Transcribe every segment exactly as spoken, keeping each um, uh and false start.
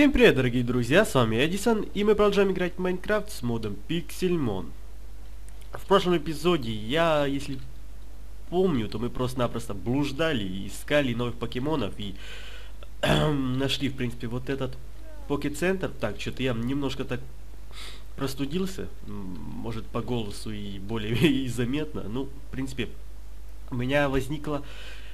Всем привет, дорогие друзья, с вами Эдисон, и мы продолжаем играть в Майнкрафт с модом Pixelmon. В прошлом эпизоде я, если помню, то мы просто-напросто блуждали и искали новых покемонов, и нашли, в принципе, вот этот Покецентр. Так, что-то я немножко так простудился, может, по голосу и более и заметно. Ну, в принципе, у меня возникло...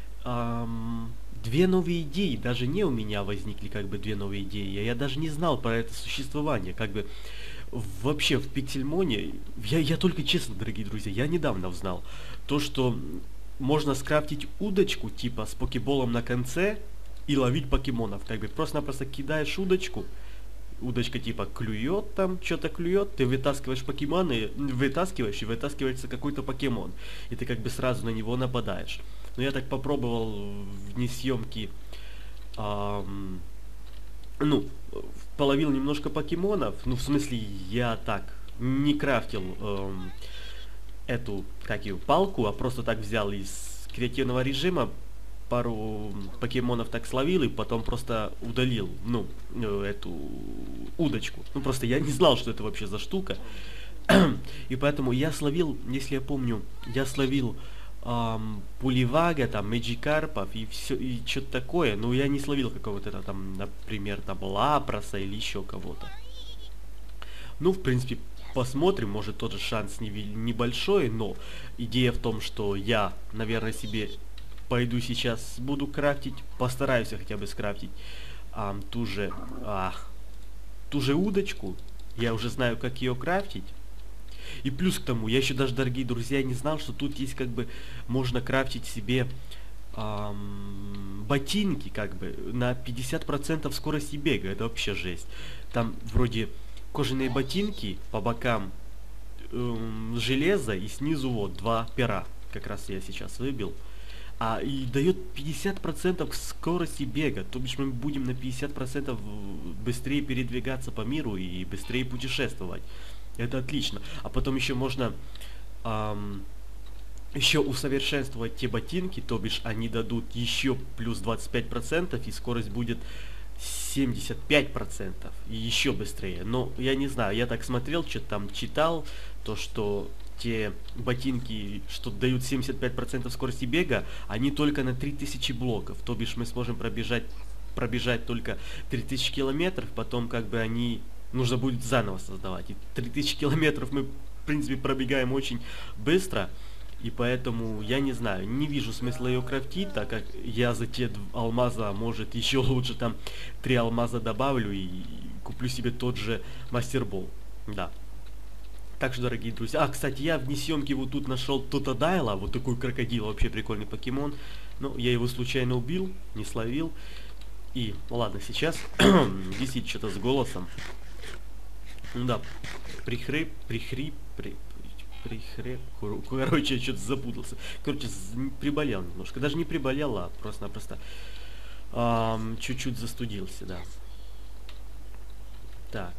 Эм, две новые идеи, даже не у меня возникли как бы две новые идеи, я, я даже не знал про это существование, как бы вообще в Пиксельмоне, я, я только честно, дорогие друзья, я недавно узнал то, что можно скрафтить удочку типа с покеболом на конце и ловить покемонов, как бы просто-напросто кидаешь удочку, удочка типа клюет там, что-то клюет, ты вытаскиваешь покемоны, вытаскиваешь и вытаскивается какой-то покемон, и ты как бы сразу на него нападаешь. Но я так попробовал вне съемки, эм, ну, половил немножко покемонов, ну, в смысле, я так, не крафтил эм, эту, как ее, палку, а просто так взял из креативного режима, пару покемонов так словил и потом просто удалил, ну, эту удочку. Ну, просто я не знал, что это вообще за штука. И поэтому я словил, если я помню, я словил Um, Пуливага, там, Мэджикарпов и все, и что-то такое, но я не словил какого-то там, например, там, Лапроса или еще кого-то. Ну, в принципе, посмотрим, может, тот же шанс не, небольшой, но идея в том, что я, наверное, себе пойду сейчас, буду крафтить, постараюсь хотя бы скрафтить um, ту же, а, ту же удочку, я уже знаю, как ее крафтить. И плюс к тому, я еще даже, дорогие друзья, не знал, что тут есть как бы, можно крафтить себе эм, ботинки как бы на пятьдесят процентов скорости бега. Это вообще жесть. Там вроде кожаные ботинки, по бокам эм, железо и снизу вот два пера. Как раз я сейчас выбил. А и дает пятьдесят процентов скорости бега. То бишь мы будем на пятьдесят процентов быстрее передвигаться по миру и быстрее путешествовать. Это отлично. А потом еще можно эм, еще усовершенствовать те ботинки, то бишь они дадут еще плюс двадцать пять процентов, и скорость будет семьдесят пять процентов, и еще быстрее. Но я не знаю, я так смотрел, что-то там читал, то что те ботинки, что дают семьдесят пять процентов скорости бега, они только на три тысячи блоков, то бишь мы сможем пробежать, пробежать только три тысячи километров, потом как бы они... нужно будет заново создавать. И три тысячи километров мы, в принципе, пробегаем очень быстро. И поэтому, я не знаю, не вижу смысла ее крафтить, так как я за те алмаза, может, еще лучше там три алмаза добавлю и куплю себе тот же мастербол. Да. Так что, дорогие друзья... А, кстати, я вне съемки вот тут нашел Тотодайла, вот такой крокодил, вообще прикольный покемон. Ну, я его случайно убил, не словил. И, ладно, сейчас висит что-то с голосом. Ну да, прихрип, прихрип, при, прихрип, короче, я что-то запутался. Короче, приболел немножко. Даже не приболел, а просто-напросто чуть-чуть застудился, да. Так.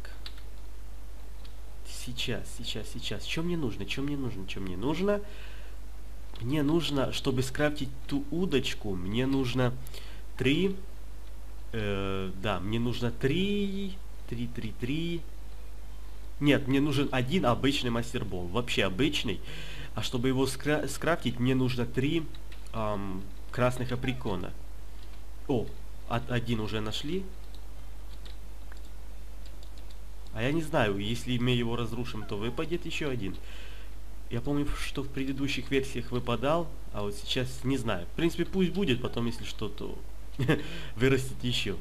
Сейчас, сейчас, сейчас. Что мне нужно? Что мне нужно? Что мне нужно? Мне нужно, чтобы скрафтить ту удочку, мне нужно три... Э, да, мне нужно три... Три, три, три... Нет, мне нужен один обычный мастербол, вообще обычный. А чтобы его скра скрафтить, мне нужно три эм, красных априкона. О, от, один уже нашли. А я не знаю, если мы его разрушим, то выпадет еще один. Я помню, что в предыдущих версиях выпадал, а вот сейчас не знаю. В принципе, пусть будет, потом, если что, то вырастет еще.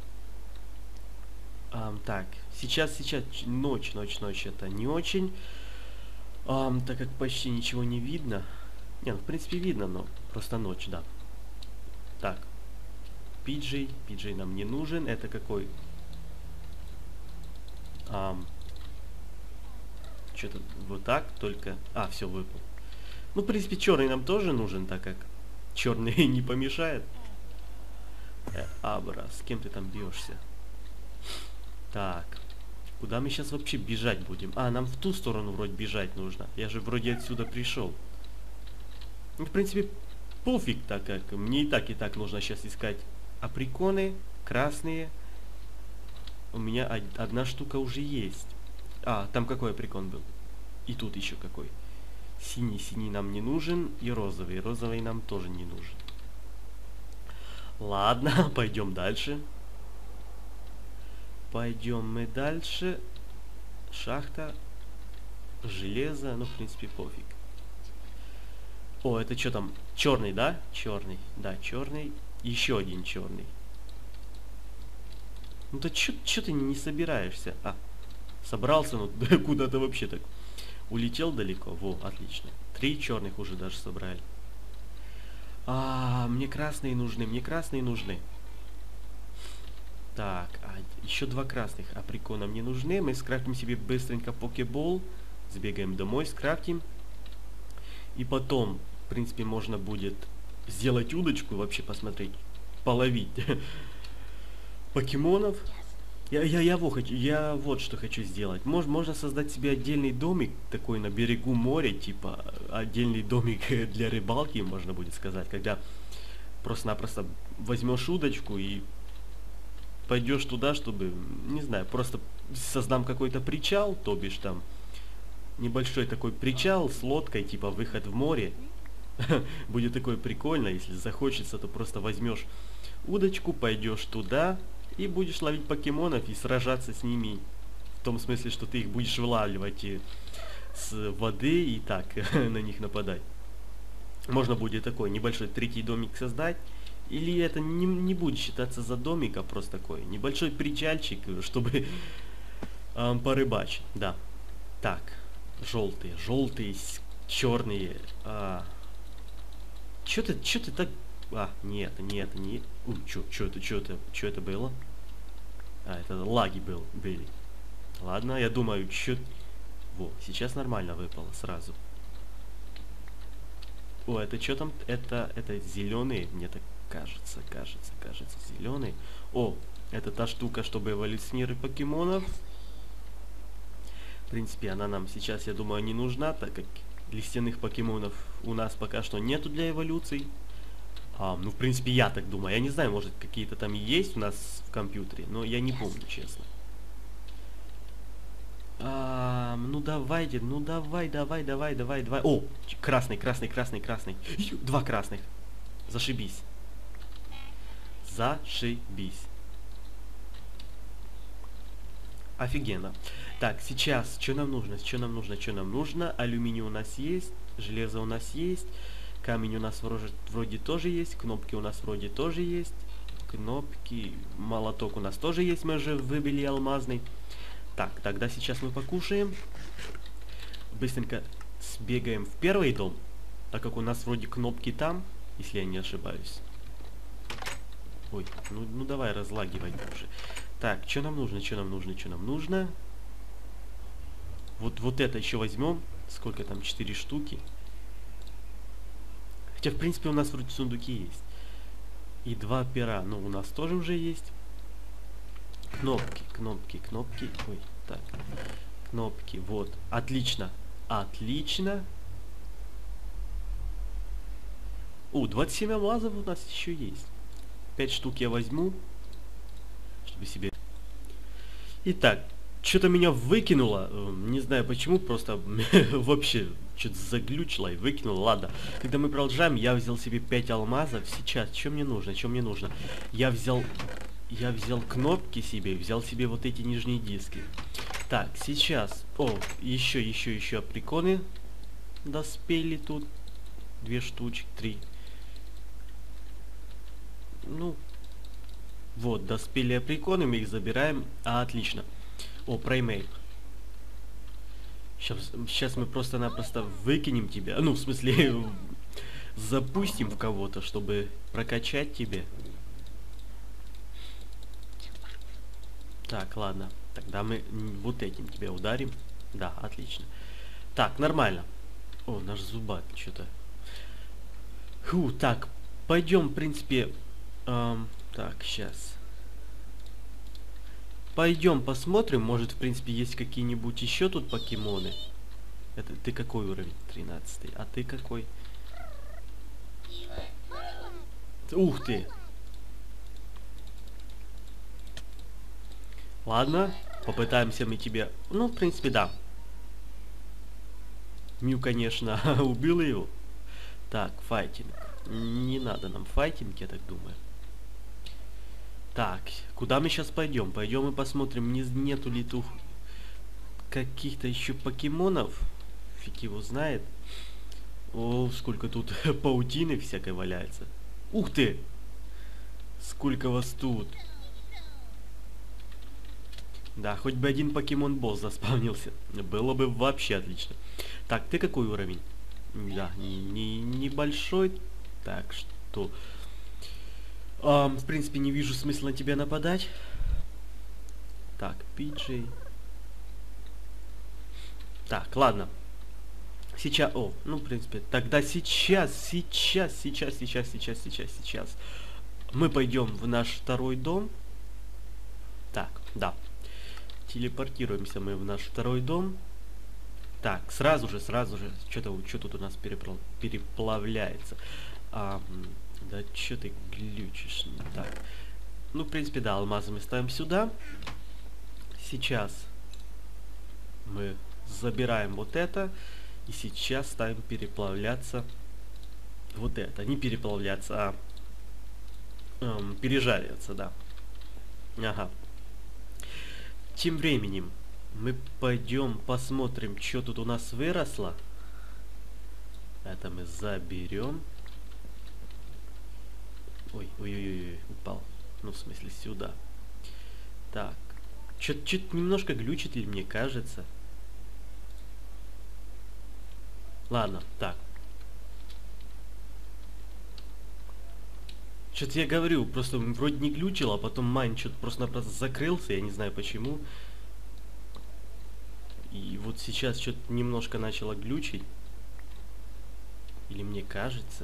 Um, так, сейчас, сейчас ночь, ночь, ночь, это не очень, um, так как почти ничего не видно. Не, ну, в принципе, видно, но просто ночь, да. Так, Пиджей, Пиджей нам не нужен, это какой? Um, Что-то вот так, только... А, все, выпал. Ну, в принципе, черный нам тоже нужен, так как черный не помешает. Э, Абра, с кем ты там бьешься? Так, куда мы сейчас вообще бежать будем? А, нам в ту сторону вроде бежать нужно. Я же вроде отсюда пришел. Ну, в принципе, пофиг, так как мне и так, и так нужно сейчас искать априконы, красные. у меня од- одна штука уже есть. А, там какой прикол был? И тут еще какой. Синий, синий нам не нужен, и розовый. Розовый нам тоже не нужен. Ладно, пойдем дальше. Пойдем мы дальше. Шахта. Железо, ну, в принципе, пофиг. О, это что там? Черный, да? Черный. Да, черный. Еще один черный. Ну то что ты не собираешься? А, собрался, ну куда-то вообще так. Улетел далеко. Во, отлично. Три черных уже даже собрали. А, мне красные нужны, мне красные нужны. Так, а еще два красных априкона мне нужны. Мы скрафтим себе быстренько покебол. Сбегаем домой, скрафтим. И потом, в принципе, можно будет сделать удочку, вообще посмотреть, половить покемонов. Я, я, я, вот, хочу, я вот что хочу сделать. Мож, можно создать себе отдельный домик, такой на берегу моря, типа отдельный домик для рыбалки, можно будет сказать, когда просто-напросто возьмешь удочку и пойдешь туда, чтобы, не знаю, просто создам какой-то причал, то бишь там небольшой такой причал с лодкой, типа выход в море. Будет такое прикольно, если захочется, то просто возьмешь удочку, пойдешь туда и будешь ловить покемонов и сражаться с ними. В том смысле, что ты их будешь вылавливать и с воды и так на них нападать. Можно будет такой небольшой третий домик создать. Или это не, не будет считаться за домик, а просто такой небольшой причальчик, чтобы эм, порыбачить. Да. Так. Желтые, желтые, черные. А... Чё ты, чё ты так... А, нет, нет, нет. У, чё, чё это, чё это, чё это было? А, это лаги был, были. Ладно, я думаю, чё... Во, сейчас нормально выпало сразу. О, это что там? Это, это зеленые, мне так кажется, кажется, кажется, зеленые. О, это та штука, чтобы эволюционировать покемонов. В принципе, она нам сейчас, я думаю, не нужна, так как листяных покемонов у нас пока что нету для эволюций. А, ну, в принципе, я так думаю. Я не знаю, может, какие-то там есть у нас в компьютере, но я не помню, честно. А, ну, давайте, ну, давай, давай, давай, давай, давай. О, красный, красный, красный, красный. Два красных. Зашибись. Зашибись. Офигенно. Так, сейчас, что нам нужно? Что нам нужно? Что нам нужно? Алюминий у нас есть, железо у нас есть, камень у нас вроде, вроде тоже есть, кнопки у нас вроде тоже есть, кнопки, молоток у нас тоже есть, мы же выбили алмазный. Так, тогда сейчас мы покушаем. Быстренько сбегаем в первый дом, так как у нас вроде кнопки там, если я не ошибаюсь. Ой, ну, ну давай разлагивай уже. Так, что нам нужно, что нам нужно, что нам нужно? Вот, вот это еще возьмем. Сколько там? Четыре штуки. Хотя, в принципе, у нас вроде сундуки есть. И два пера. Ну, у нас тоже уже есть. Кнопки, кнопки, кнопки. Ой, так. Кнопки, вот. Отлично. Отлично. О, двадцать семь алмазов у нас еще есть. пять штук я возьму. Чтобы себе... Итак, что-то меня выкинуло. Не знаю почему, просто вообще что-то заглючило и выкинуло. Ладно, когда мы продолжаем, я взял себе пять алмазов. Сейчас, что мне нужно, что мне нужно? Я взял... Я взял кнопки себе, взял себе вот эти нижние диски. Так, сейчас... О, еще, еще, еще априконы доспели тут. Две штучки, три. Ну... Вот, доспели априконы, мы их забираем. А, отлично. О, праймейп. Сейчас, сейчас мы просто-напросто выкинем тебя. Ну, в смысле, запустим в кого-то, чтобы прокачать тебе. Так, ладно. Тогда мы вот этим тебя ударим. Да, отлично. Так, нормально. О, наш зубат что-то. Фу, так, пойдем, в принципе... Эм, так, сейчас. Пойдем посмотрим, может, в принципе, есть какие-нибудь еще тут покемоны. Это ты какой уровень? тринадцатый. А ты какой? Ух ты! Ладно, попытаемся мы тебе... Ну, в принципе, да. Мю, конечно, убил его. Так, файтинг. Не надо нам файтинг, я так думаю. Так, куда мы сейчас пойдем? Пойдем и посмотрим, не, нету ли тут каких-то еще покемонов. Фиг его знает. О, сколько тут паутины всякой валяется. Ух ты! Сколько вас тут. Да, хоть бы один покемон-босс заспавнился. Было бы вообще отлично. Так, ты какой уровень? Да, не, небольшой. Так, что... Um, в принципе, не вижу смысла на тебя нападать. Так, Пиджей. Так, ладно. Сейчас... О, ну, в принципе, тогда сейчас, сейчас, сейчас, сейчас, сейчас, сейчас, сейчас. Мы пойдем в наш второй дом. Так, да. Телепортируемся мы в наш второй дом. Так, сразу же, сразу же. Что-то, что тут у нас переплав... переплавляется? А, да что ты глючишь? Так. Ну, в принципе, да, алмазы мы ставим сюда. Сейчас мы забираем вот это. И сейчас ставим переплавляться вот это. Не переплавляться, а эм, пережариваться, да. Ага. Тем временем мы пойдем посмотрим, что тут у нас выросло. Это мы заберем. Ой, ой-ой-ой, упал. Ну, в смысле, сюда. Так. Что-то немножко глючит, или мне кажется. Ладно, так. Что-то я говорю, просто вроде не глючил, а потом майн что-то просто-напросто закрылся, я не знаю почему. И вот сейчас что-то немножко начало глючить. Или мне кажется.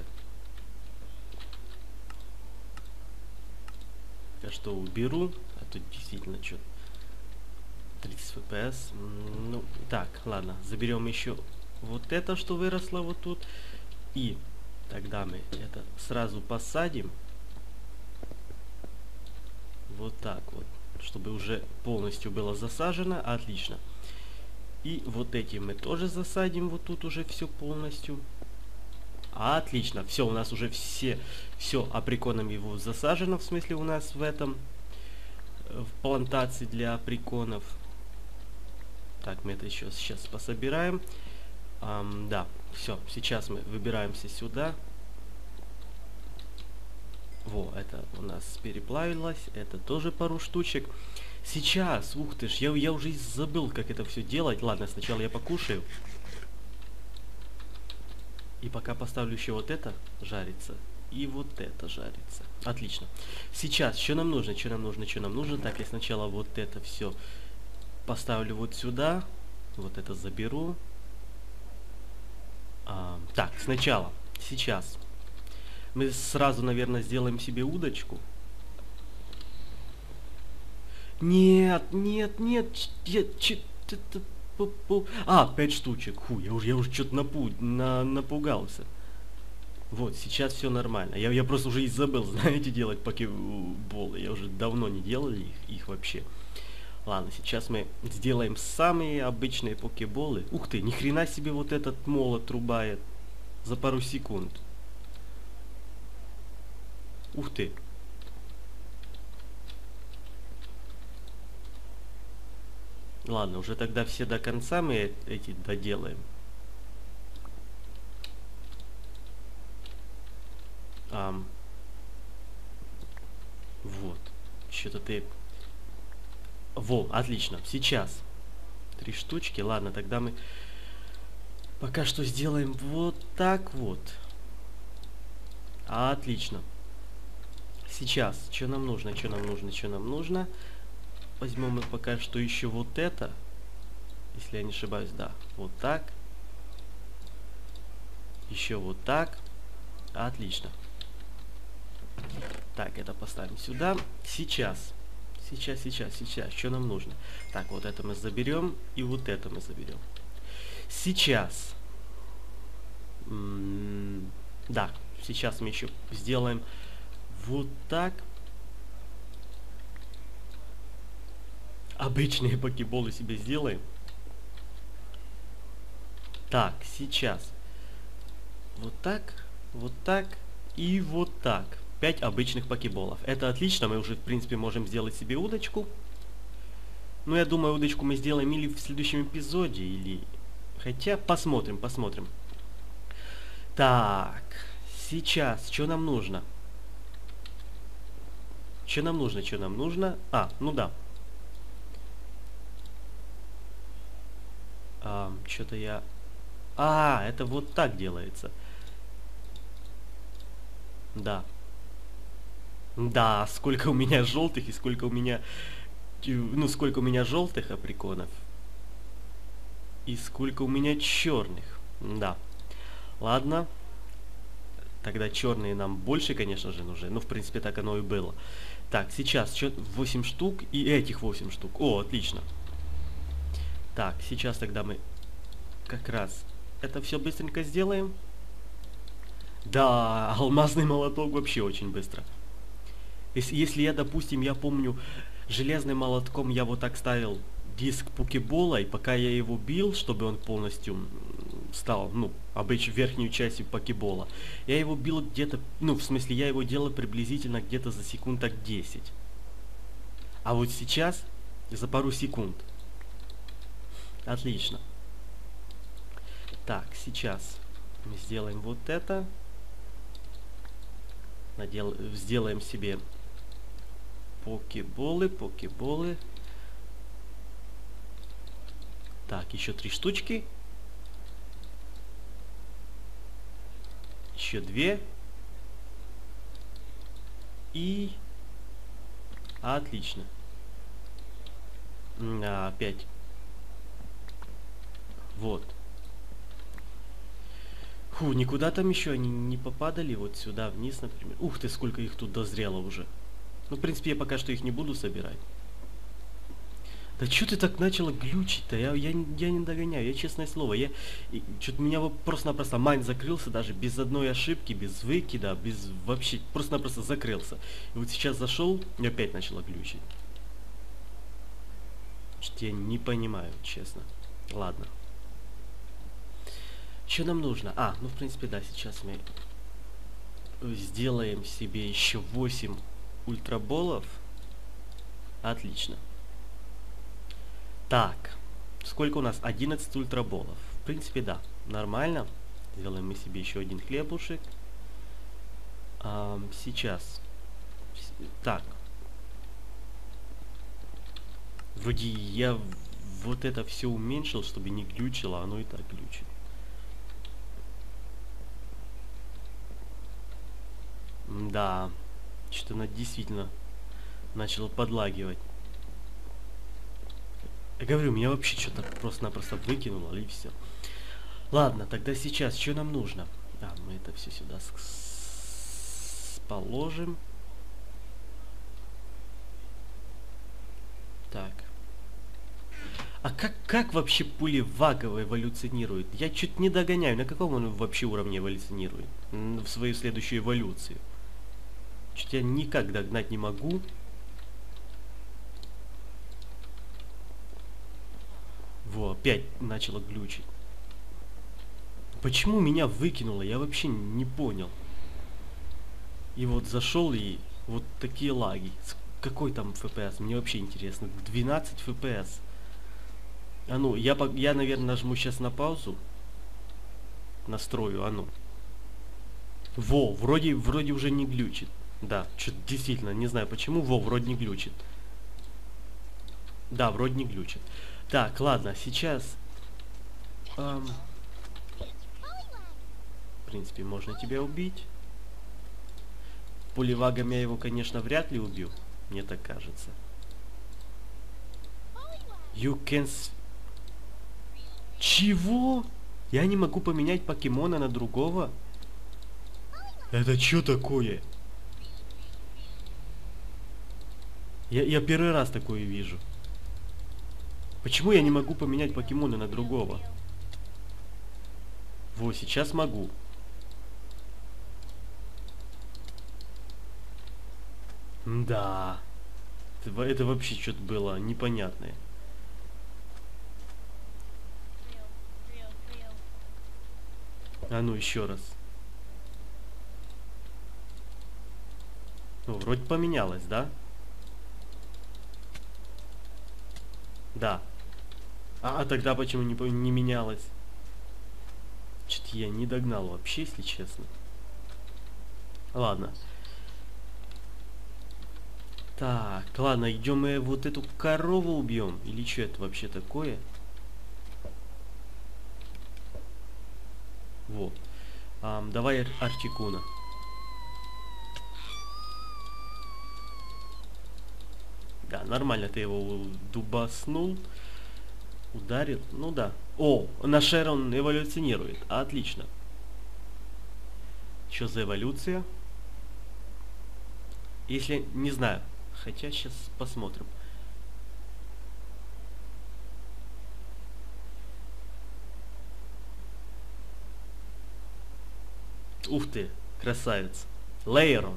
Я что, уберу? А тут действительно что-то... тридцать эф пи эс. Ну, так, ладно, заберем еще вот это, что выросло вот тут. И тогда мы это сразу посадим. Вот так вот. Чтобы уже полностью было засажено. Отлично. И вот эти мы тоже засадим. Вот тут уже все полностью. Отлично. Все, у нас уже все, все априконом его засажено. В смысле у нас в этом, в плантации для априконов. Так, мы это еще сейчас пособираем. Um, да, все, сейчас мы выбираемся сюда. Во, это у нас переплавилось. Это тоже пару штучек. Сейчас, ух ты ж, я, я уже забыл, как это все делать. Ладно, сначала я покушаю. И пока поставлю еще вот это жарится. И вот это жарится. Отлично. Сейчас, что нам нужно, что нам нужно, что нам нужно. Так, я сначала вот это все поставлю вот сюда. Вот это заберу. А, так, сначала, сейчас. Мы сразу, наверное, сделаем себе удочку. Нет, нет, нет. Я, ч, т, т, пу, пу. А, пять штучек. Фу, я уже, я уже что-то напу, на, напугался. Вот, сейчас все нормально. Я, я просто уже и забыл, знаете, делать покеболы. Я уже давно не делал их, их вообще. Ладно, сейчас мы сделаем самые обычные покеболы. Ух ты, ни хрена себе вот этот молот рубает за пару секунд. Ух ты. Ладно, уже тогда все до конца мы эти доделаем. Ам. Вот. Что-то ты... Во, отлично. Сейчас. Три штучки. Ладно, тогда мы пока что сделаем вот так вот. Отлично. Сейчас. Что нам нужно, что нам нужно, что нам нужно. Возьмем мы пока что еще вот это. Если я не ошибаюсь, да. Вот так. Еще вот так. Отлично. Так, это поставим сюда. Сейчас. Сейчас, сейчас, сейчас. Что нам нужно? Так, вот это мы заберем. И вот это мы заберем. Сейчас. М-м- да, сейчас мы еще сделаем вот так. обычные покеболы себе сделаем. Так, сейчас. Вот так, вот так и вот так. Пять обычных покеболов. Это отлично, мы уже, в принципе, можем сделать себе удочку. Но я думаю, удочку мы сделаем или в следующем эпизоде, или... Хотя, посмотрим, посмотрим. Так, сейчас, что нам нужно? Что нам нужно, что нам нужно? А, ну да. А, что-то я... А, это вот так делается. Да. Да, сколько у меня желтых и сколько у меня... Ну, сколько у меня желтых априконов. И сколько у меня черных. Да. Ладно. Тогда черные нам больше, конечно же, нужны. Ну, в принципе, так оно и было. Так, сейчас восемь штук и этих восемь штук. О, отлично. Так, сейчас тогда мы как раз это все быстренько сделаем. Да, алмазный молоток вообще очень быстро. Если, если я, допустим, я помню, железным молотком я вот так ставил диск покебола, и пока я его бил, чтобы он полностью стал, ну, обычно верхнюю частью покебола, я его бил где-то, ну, в смысле, я его делал приблизительно где-то за секунд так десять. А вот сейчас за пару секунд. Отлично. Так, сейчас мы сделаем вот это. Надел... Сделаем себе покеболы, покеболы. Так, еще три штучки. Еще две. И... Отлично. А, опять. Вот. Фу, никуда там еще они не попадали. Вот сюда, вниз, например. Ух ты, сколько их тут дозрело уже. Ну, в принципе, я пока что их не буду собирать. Да что ты так начала глючить-то? Я, я, я не догоняю, я честное слово. Я, что-то у меня просто-напросто майн закрылся, даже без одной ошибки, без выкида, без вообще, просто-напросто закрылся. И вот сейчас зашел и опять начала глючить. Что-то я не понимаю, честно. Ладно. Что нам нужно? А, ну в принципе, да, сейчас мы сделаем себе еще восемь ультраболов. Отлично. Так, сколько у нас? одиннадцать ультраболов. В принципе, да, нормально. Сделаем мы себе еще один хлебушек. А, сейчас. Так. Вроде я вот это все уменьшил, чтобы не глючило, оно и так глючит. Да, что-то она действительно начала подлагивать. Я говорю, меня вообще что-то просто-напросто выкинуло, и все. Ладно, тогда сейчас, что нам нужно? А, мы это все сюда положим. Так. А как, как вообще пуливагово эволюционирует? Я чуть не догоняю, на каком он вообще уровне эволюционирует? В свою следующую эволюцию. Чуть я никак догнать не могу. Во, опять начало глючить. Почему меня выкинуло? Я вообще не понял. И вот зашел, и вот такие лаги. Какой там эф пи эс? Мне вообще интересно. двенадцать эф пи эс. А ну, я, я, наверное, нажму сейчас на паузу. Настрою, а ну. Во, вроде, вроде уже не глючит. Да, что-то действительно, не знаю почему. Во, вроде не глючит. Да, вроде не глючит. Так, ладно, сейчас... Эм, в принципе, можно тебя убить. Поливагом я его, конечно, вряд ли убью. Мне так кажется. You can... Чего? Я не могу поменять покемона на другого? Это что такое? Я, я первый раз такое вижу. Почему я не могу поменять покемона на другого? Во, сейчас могу. Да. Это, это вообще что-то было непонятное. А ну еще раз. Ну, вроде поменялось, да? Да. А, а тогда почему не, по- не менялось? Что-то я не догнал вообще, если честно. Ладно. Так, ладно, идем мы вот эту корову убьем. Или что это вообще такое? Вот. Ам, давай Ар- Арчикуна. Да, нормально ты его дубаснул. Ударил. Ну да. О, наш Эрон эволюционирует. Отлично. Что за эволюция? Если... Не знаю. Хотя сейчас посмотрим. Ух ты, красавец. Лейрон.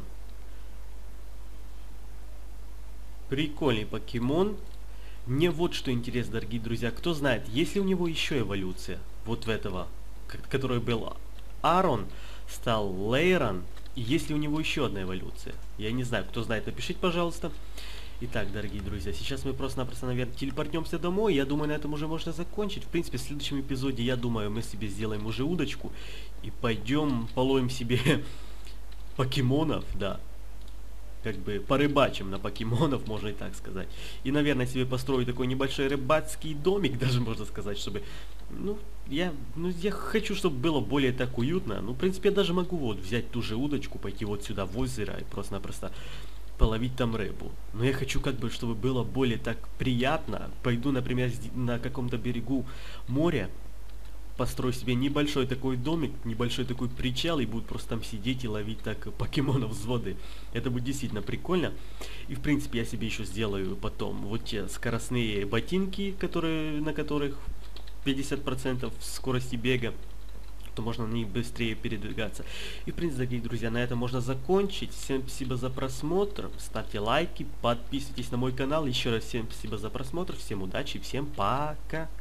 Прикольный покемон. Мне вот что интересно, дорогие друзья. Кто знает, есть ли у него еще эволюция? Вот в этого, который был Арон, стал Лейрон. И есть ли у него еще одна эволюция? Я не знаю. Кто знает, напишите, пожалуйста. Итак, дорогие друзья, сейчас мы просто-напросто, наверное, телепортнемся домой. Я думаю, на этом уже можно закончить. В принципе, в следующем эпизоде, я думаю, мы себе сделаем уже удочку. И пойдем половим себе покемонов, да. Как бы порыбачим на покемонов, можно и так сказать. И, наверное, себе построю такой небольшой рыбацкий домик, даже можно сказать, чтобы... Ну, я, ну, я хочу, чтобы было более так уютно. Ну, в принципе, я даже могу вот взять ту же удочку, пойти вот сюда в озеро и просто-напросто половить там рыбу. Но я хочу как бы, чтобы было более так приятно. Пойду, например, на каком-то берегу моря, построю себе небольшой такой домик, небольшой такой причал, и буду просто там сидеть и ловить так покемонов с воды. Это будет действительно прикольно. И в принципе я себе еще сделаю потом вот те скоростные ботинки, которые, на которых пятьдесят процентов скорости бега, то можно на них быстрее передвигаться. И в принципе, дорогие друзья, на этом можно закончить. Всем спасибо за просмотр, ставьте лайки, подписывайтесь на мой канал. Еще раз всем спасибо за просмотр, всем удачи, всем пока.